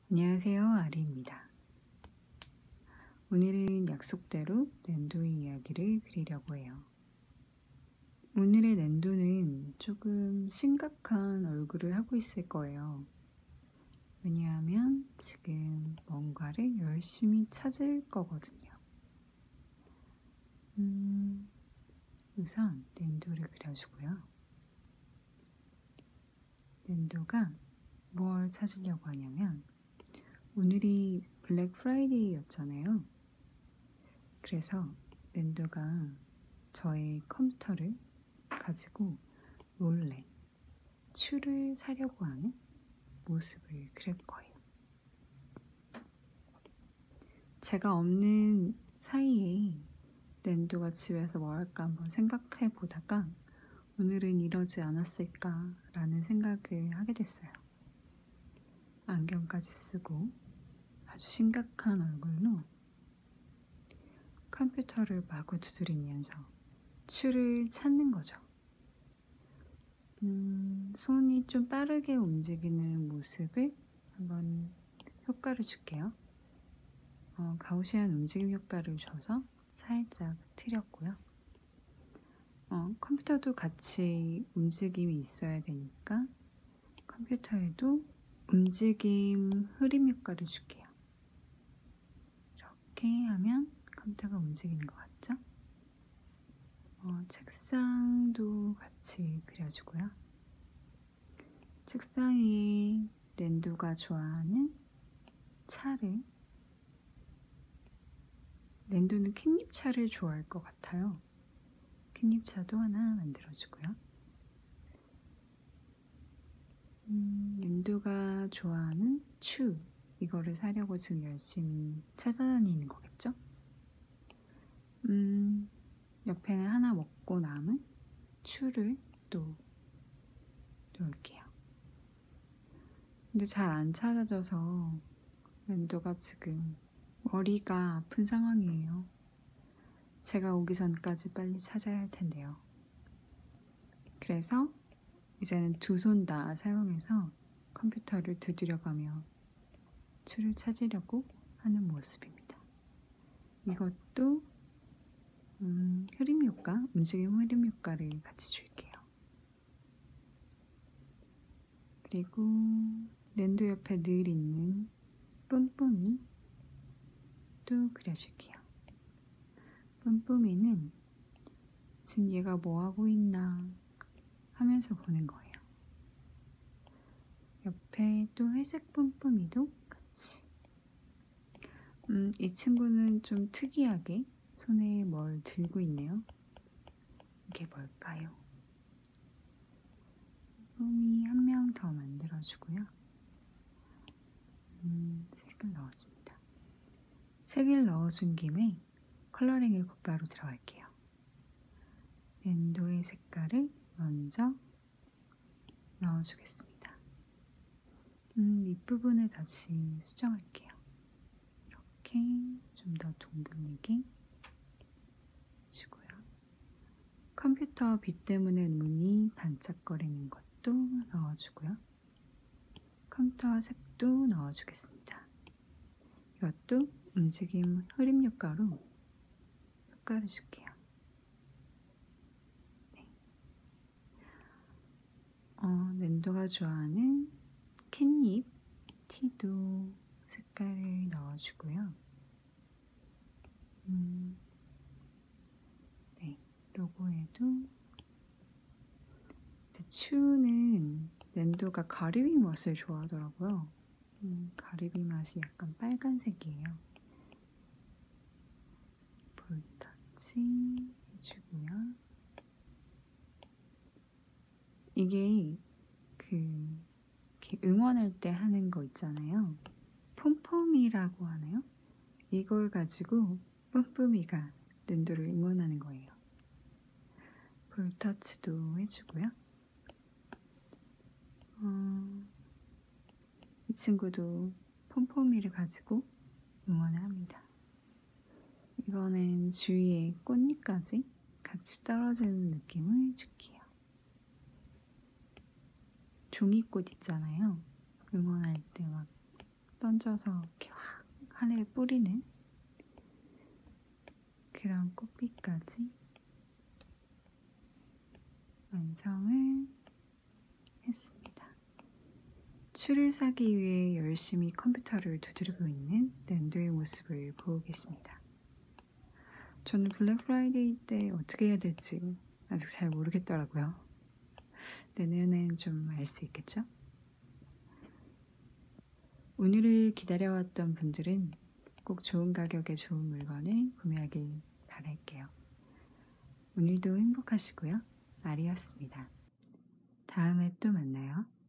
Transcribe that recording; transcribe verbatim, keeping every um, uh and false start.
안녕하세요, 아리입니다. 오늘은 약속대로 낸도의 이야기를 그리려고 해요. 오늘의 낸도는 조금 심각한 얼굴을 하고 있을 거예요. 왜냐하면 지금 뭔가를 열심히 찾을 거거든요. 음, 우선 낸도를 그려주고요. 낸도가 뭘 찾으려고 하냐면 오늘이 블랙 프라이데이였잖아요. 그래서 낸도가 저의 컴퓨터를 가지고 몰래 추를 사려고 하는 모습을 그릴 거예요. 제가 없는 사이에 낸도가 집에서 뭐 할까 한번 생각해 보다가 오늘은 이러지 않았을까라는 생각을 하게 됐어요. 안경까지 쓰고 아주 심각한 얼굴로 컴퓨터를 마구 두드리면서 추를 찾는 거죠. 음, 손이 좀 빠르게 움직이는 모습을 한번 효과를 줄게요. 어, 가우시안 움직임 효과를 줘서 살짝 틀렸고요. 어, 컴퓨터도 같이 움직임이 있어야 되니까 컴퓨터에도 움직임 흐림 효과를 줄게요. 이렇게 하면 컴퓨터가 움직이는 것 같죠? 어, 책상도 같이 그려주고요. 책상 위에 낸도가 좋아하는 차를, 낸도는 캣닙차를 좋아할 것 같아요. 캣닙차도 하나 만들어주고요. 음, 낸도가 좋아하는 추, 이거를 사려고 지금 열심히 찾아다니는 거겠죠? 음, 옆에는 하나 먹고 남은 추를 또 놓을게요. 근데 잘 안 찾아져서 낸도가 지금 머리가 아픈 상황이에요. 제가 오기 전까지 빨리 찾아야 할 텐데요. 그래서 이제는 두 손 다 사용해서 컴퓨터를 두드려가며 추를 찾으려고 하는 모습입니다. 이것도 음, 흐림 효과, 움직임 흐림 효과를 같이 줄게요. 그리고 낸도 옆에 늘 있는 뿜뿜이 또 그려줄게요. 뿜뿜이는 지금 얘가 뭐 하고 있나 하면서 보는 거예요. 옆에 또 회색 뿜뿜이도 같이. 음, 이 친구는 좀 특이하게 손에 뭘 들고 있네요. 이게 뭘까요? 뿜이 한 명 더 만들어주고요. 음, 색을 넣어줍니다. 색을 넣어준 김에 컬러링에 곧바로 들어갈게요. 낸도의 색깔을 먼저 넣어주겠습니다. 음, 밑부분을 다시 수정할게요. 이렇게 좀 더 동글리게 해주고요. 컴퓨터 빛 때문에 눈이 반짝거리는 것도 넣어주고요. 컴퓨터 색도 넣어주겠습니다. 이것도 움직임 흐림 효과로 효과를 줄게요. 네. 어, 낸도가 좋아하는 캣닙 티도 색깔을 넣어주고요. 음, 네, 로고에도 이제 추는 낸도가 가리비 맛을 좋아하더라고요. 음, 가리비 맛이 약간 빨간색이에요. 볼터치 해주고요. 이게 그 이렇게 응원할 때 하는 거 있잖아요. 폼폼이라고 하나요? 이걸 가지고 뿜뿜이가 낸도를 응원하는 거예요. 볼터치도 해주고요. 어, 이 친구도 폼폼이를 가지고 응원을 합니다. 이번엔 주위에 꽃잎까지 같이 떨어지는 느낌을 줄게요. 종이꽃 있잖아요. 응원할 때 막 얹어서 이렇게 확 하늘에 뿌리는 그런 꽃빛까지 완성을 했습니다. 추를 사기 위해 열심히 컴퓨터를 두드리고 있는 랜도의 모습을 보고 계십니다. 저는 블랙 프라이데이 때 어떻게 해야 될지 아직 잘 모르겠더라고요. 내년엔 좀 알 수 있겠죠? 오늘을 기다려왔던 분들은 꼭 좋은 가격에 좋은 물건을 구매하길 바랄게요. 오늘도 행복하시고요. 아리였습니다. 다음에 또 만나요.